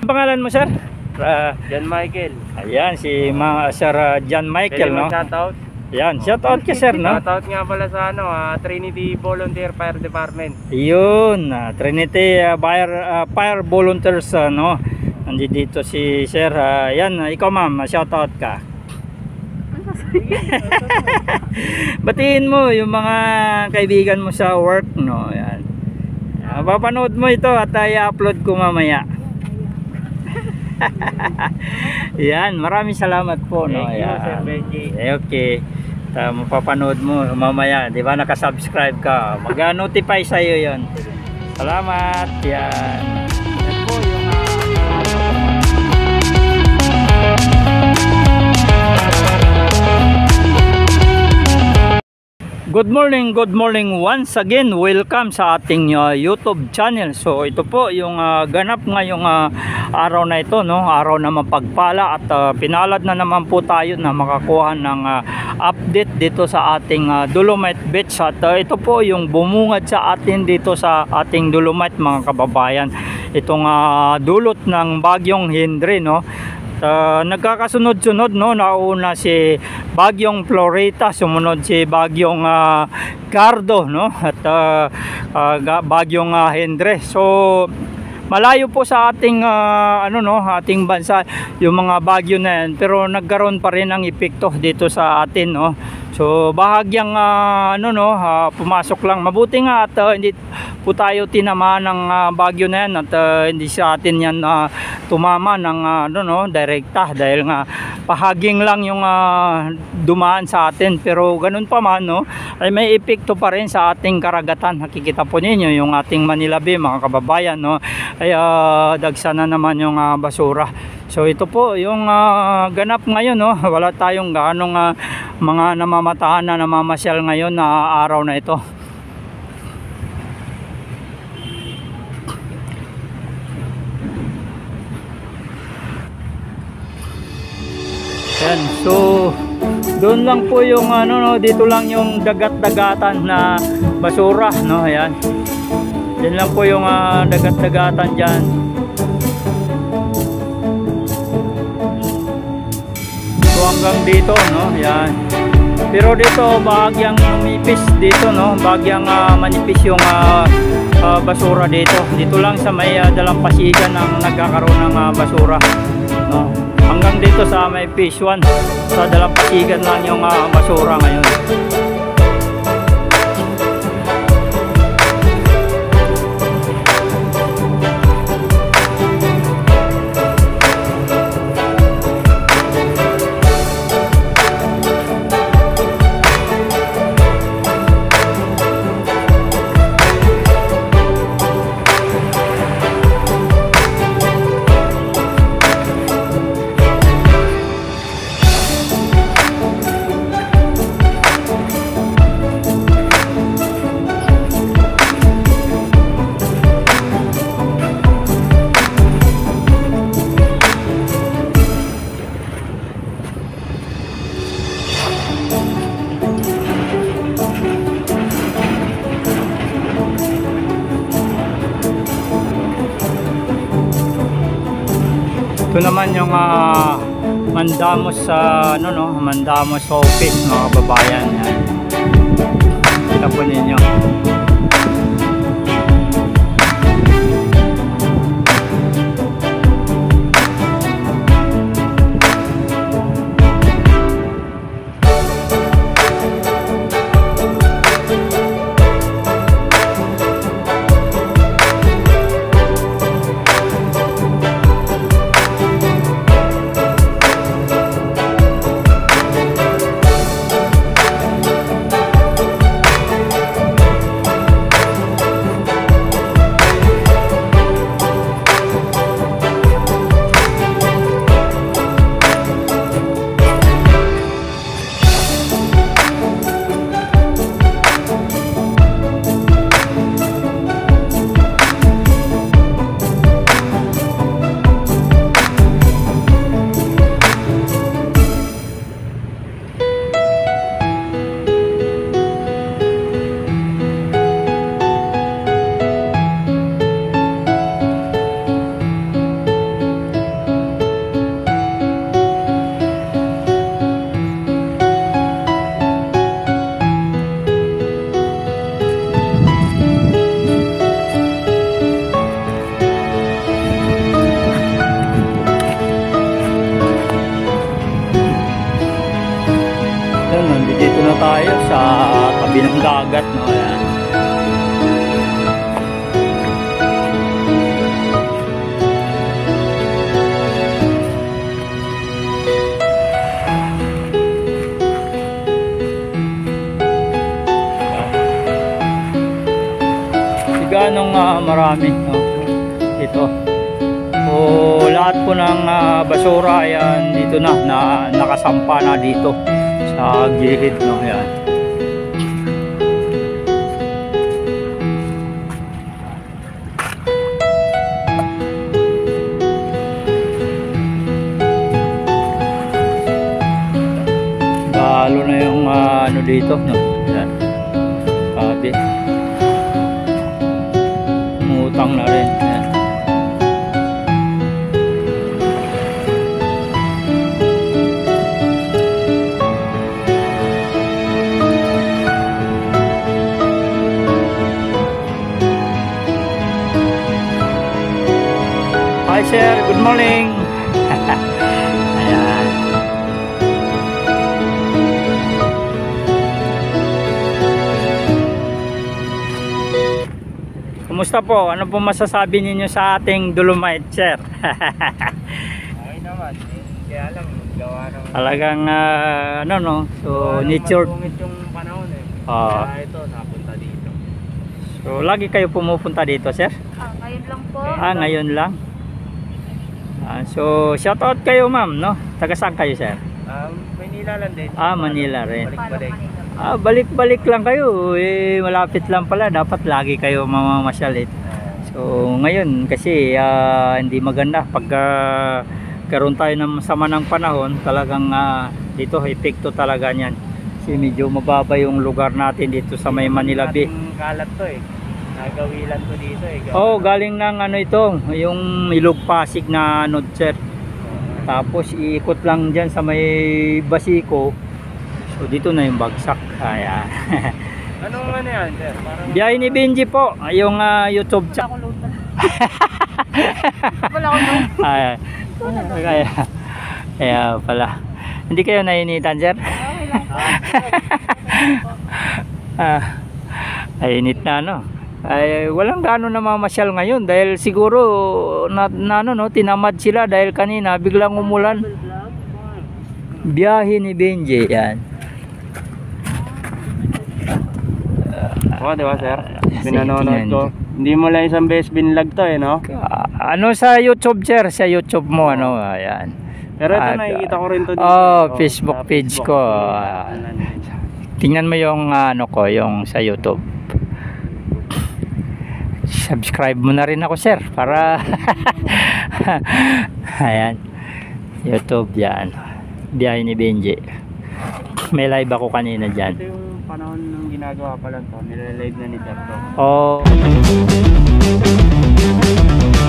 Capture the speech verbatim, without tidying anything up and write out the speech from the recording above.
pangalan mo, sir? Uh, John Michael. Ayan, si Ma Sir uh, John Michael, no? Shoutout. Ayan, shoutout ka, sir, no? Shoutout nga pala sa ano, uh, Trinity Volunteer Fire Department. Yun, uh, Trinity uh, Fire, uh, Fire Volunteers, uh, no? Nandito si sir. Uh, yan, uh, ikaw ma'am, shoutout ka. Batiin mo yung mga kaibigan mo sa work, no? Yan. Uh, papanood mo ito at uh, i-upload ko mamaya. Yan, maraming salamat po, no? Thank you, Sir Benji. Okay. Uh, mapapanood mo mamaya, di ba? Naka-subscribe ka. Mag-notify sa iyo 'yon. Salamat. Yan. Yan po yung uh, Good morning, good morning once again. Welcome sa ating uh, YouTube channel. So ito po yung uh, ganap ngayong uh, araw na ito, no? Araw na mapagpala at uh, pinalad na naman po tayo na makakuha ng uh, update dito sa ating uh, Dolomite Beach. At uh, ito po yung bumungad sa atin dito sa ating Dolomite, mga kababayan. Itong uh, dulot ng bagyong Henry, no? Uh, nagkakasunod-sunod, no? Nauna si bagyong Florita, sumunod si bagyong uh, Gardo, no? At uh, uh, bagyong uh, Henry. So malayo po sa ating uh, ano, no, ating bansa yung mga bagyo na yan, pero nagkaroon pa rin ng epekto dito sa atin, no? So bahagyang uh, ano, no, uh, pumasok lang. Mabuti nga at uh, hindi po tayo tinamaan ng uh, bagyo na yan at uh, hindi sa atin yan uh, tumama ng uh, ano, no, direkta, dahil nga pahaging lang yung uh, dumaan sa atin. Pero ganun pa man, no, ay may epekto pa rin sa ating karagatan. Nakikita po ninyo yung ating Manila Bay, mga kababayan, no, ay uh, dagsa na naman yung uh, basura. So ito po yung uh, ganap ngayon, no. Wala tayong gaanong uh, mga namamatahan na namamasyal ngayon na uh, araw na ito. Yan, so doon lang po yung ano, no, dito lang yung dagat-dagatan na basura, no. Ayan, yan lang po yung uh, dagat-dagatan dyan. So hanggang dito, no, yan. Pero dito bahagyang manipis dito, no, bahagyang uh, manipis yung uh, uh, basura dito. Dito lang sa may uh, dalampasigan ang nagkakaroon ng uh, basura, no. Hanggang dito sa may Phase one, sa dalampasigan lang yung uh, basura ngayon. Ito naman yung uh, Mandamos sa uh, ano, no, Mandamos office, mga kababayan. Yan. Kita po ninyo. tabi ng dagat, no? Ayan. Ganong uh, marami, no? Ito. So, lahat po ng uh, basura ayan dito na, na nakasampa na dito sa gilid, no? Ayan. Lalo na yung uh, ano dito, no? Ayan. Sabi. Utang na rin. Ayan. Hi sir, good morning. Ayan. Kumusta po? Ano po masasabi ninyo sa ating Dolomite, sir? Okay naman. Kaya lang, gawa ng... Talagang, uh, ano no? So, nature... Matungit yung panahon eh. Ah. Kaya ito, napunta dito. So, lagi kayo pumupunta dito, sir? Ah, ngayon lang po. Ah, ngayon lang. Ah, so, shout out kayo, ma'am, no? Taga saan kayo, sir? Um, Manila lang din. Ah, Manila rin. Balik-balik. Ah, balik-balik lang kayo. Eh, malapit lang pala. Dapat lagi kayo mamamasyal eh. So, ngayon kasi uh, hindi maganda pag uh, karoon tayo ng sama ng panahon, talagang uh, dito epekto talaga niyan. Kasi medyo mababa yung lugar natin dito sa may Manila Bay. Ating kalat to eh. Nagawilan to dito eh. Oh, galing ng ano ito, yung Ilog Pasig na ano, sir. Tapos iikot lang diyan sa may Basico. So dito na yung bagsak. Ayan. Anong ano yan, sir? Parang... Biyahe ni Benji po, yung uh, YouTube Wala channel. akong load pala. Wala akong load. Ayan. Kaya, kaya pala. Hindi kayo nainitan, sir? Okay lang po. Ah, ay init na no. Ay walang gaano na mamasyal ngayon dahil siguro na, na ano no, tinamad sila dahil kanina biglang umulan. Biyahe ni Benji yan. Oo, di ba, sir? Sige, Pinanonood tingnan ko. Hindi mo lang isang beses binlog to eh, no? Ah, ano sa YouTube, sir? Sa YouTube mo ano, ayan. Pero ito, At, nakikita ko rin to dito. Oh, Oh, Facebook sa page Facebook ko. page. Tingnan mo yung ano ko, yung sa YouTube. Subscribe mo na rin ako, sir, para ayan. YouTube yan. Biyahe ni Benji. May live ako kanina diyan. Ito yung panahon ng ginagawa pa lang to. Nilalive na ni Sir to. Oh.